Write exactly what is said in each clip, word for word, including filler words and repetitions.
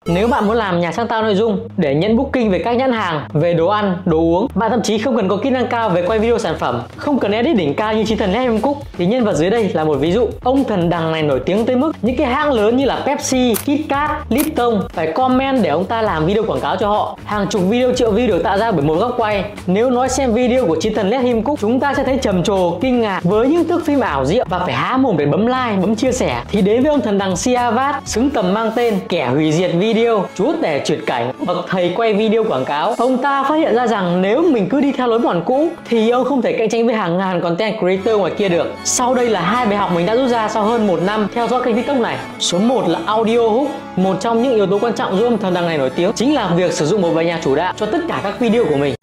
Nếu bạn muốn làm nhà sáng tạo nội dung để nhận booking về các nhãn hàng, về đồ ăn, đồ uống, bạn thậm chí không cần có kỹ năng cao về quay video sản phẩm, không cần edit đỉnh cao như Chí Thần Led Em Cook, thì nhân vật dưới đây là một ví dụ. Ông thần đằng này nổi tiếng tới mức những cái hãng lớn như là Pepsi, KitKat, Lipton phải comment để ông ta làm video quảng cáo cho họ. Hàng chục video, triệu view được tạo ra bởi một góc quay. Nếu nói xem video của Chí Thần Led Em Cook, chúng ta sẽ thấy trầm trồ, kinh ngạc với những thước phim ảo diệu và phải há mồm để bấm like, bấm chia sẻ. Thì đến với ông thần đằng Siavat, xứng tầm mang tên kẻ hủy diệt video, chúa tể chuyển cảnh, bậc thầy quay video quảng cáo. Ông ta phát hiện ra rằng nếu mình cứ đi theo lối mòn cũ thì ông không thể cạnh tranh với hàng ngàn content creator ngoài kia được. Sau đây là hai bài học mình đã rút ra sau hơn một năm theo dõi kênh TikTok này. Số một là audio hook. Một trong những yếu tố quan trọng giúp ông thần đằng này nổi tiếng chính là việc sử dụng một bài nhạc chủ đạo cho tất cả các video của mình.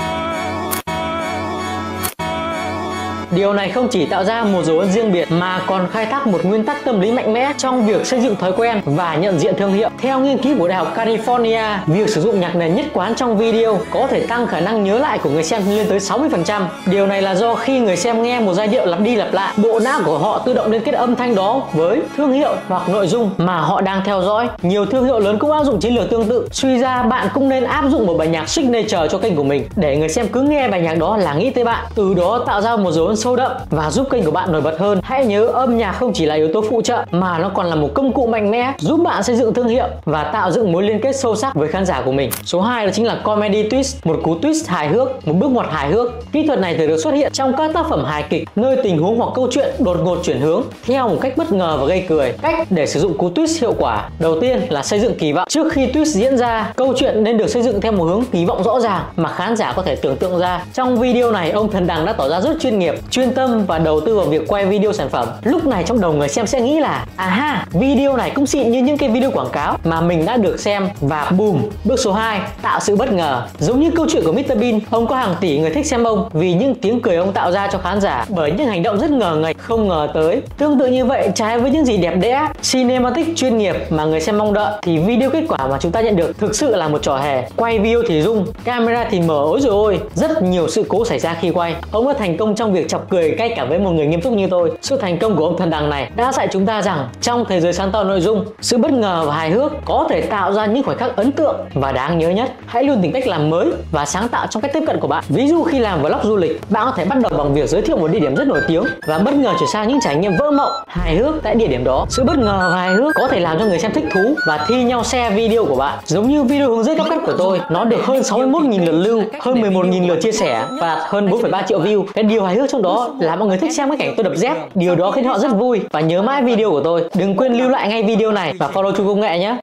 Điều này không chỉ tạo ra một dấu ấn riêng biệt mà còn khai thác một nguyên tắc tâm lý mạnh mẽ trong việc xây dựng thói quen và nhận diện thương hiệu. Theo nghiên cứu của Đại học California, việc sử dụng nhạc nền nhất quán trong video có thể tăng khả năng nhớ lại của người xem lên tới sáu mươi phần trăm. Điều này là do khi người xem nghe một giai điệu lặp đi lặp lại, bộ não của họ tự động liên kết âm thanh đó với thương hiệu hoặc nội dung mà họ đang theo dõi. Nhiều thương hiệu lớn cũng áp dụng chiến lược tương tự. Suy ra bạn cũng nên áp dụng một bài nhạc signature cho kênh của mình để người xem cứ nghe bài nhạc đó là nghĩ tới bạn, từ đó tạo ra một dấu ấn sâu đậm và giúp kênh của bạn nổi bật hơn. Hãy nhớ, âm nhạc không chỉ là yếu tố phụ trợ mà nó còn là một công cụ mạnh mẽ giúp bạn xây dựng thương hiệu và tạo dựng mối liên kết sâu sắc với khán giả của mình. Số hai đó chính là comedy twist, một cú twist hài hước, một bước ngoặt hài hước. Kỹ thuật này thường được xuất hiện trong các tác phẩm hài kịch nơi tình huống hoặc câu chuyện đột ngột chuyển hướng theo một cách bất ngờ và gây cười. Cách để sử dụng cú twist hiệu quả: đầu tiên là xây dựng kỳ vọng. Trước khi twist diễn ra, câu chuyện nên được xây dựng theo một hướng kỳ vọng rõ ràng mà khán giả có thể tưởng tượng ra. Trong video này, ông thần đằng đã tỏ ra rất chuyên nghiệp, chuyên tâm và đầu tư vào việc quay video sản phẩm. Lúc này trong đầu người xem sẽ nghĩ là à ha, video này cũng xịn như những cái video quảng cáo mà mình đã được xem, và boom. Bước số hai, tạo sự bất ngờ. Giống như câu chuyện của mít tơ Bean, ông có hàng tỷ người thích xem ông vì những tiếng cười ông tạo ra cho khán giả bởi những hành động rất ngờ nghệch không ngờ tới. Tương tự như vậy, trái với những gì đẹp đẽ, cinematic chuyên nghiệp mà người xem mong đợi, thì video kết quả mà chúng ta nhận được thực sự là một trò hề. Quay video thì rung, camera thì mở, ối rồi ôi, rất nhiều sự cố xảy ra khi quay. Ông đã thành công trong việc chọc cười ngay cả với một người nghiêm túc như tôi. Sự thành công của ông thần đằng này đã dạy chúng ta rằng trong thế giới sáng tạo nội dung, sự bất ngờ và hài hước có thể tạo ra những khoảnh khắc ấn tượng và đáng nhớ nhất. Hãy luôn tìm cách làm mới và sáng tạo trong cách tiếp cận của bạn. Ví dụ khi làm vlog du lịch, bạn có thể bắt đầu bằng việc giới thiệu một địa điểm rất nổi tiếng và bất ngờ chuyển sang những trải nghiệm vỡ mộng, hài hước tại địa điểm đó. Sự bất ngờ và hài hước có thể làm cho người xem thích thú và thi nhau share video của bạn. Giống như video hướng dẫn cắp cắt của tôi, nó được hơn sáu mươi mốt nghìn lượt lưu, hơn mười một nghìn lượt chia sẻ và hơn bốn phẩy ba triệu view. Cái điều hài hước trong đó là mọi người thích xem cái cảnh tôi đập dép. Điều đó khiến họ rất vui và nhớ mãi video của tôi. Đừng quên lưu lại ngay video này và follow Chu Công Nghệ nhé.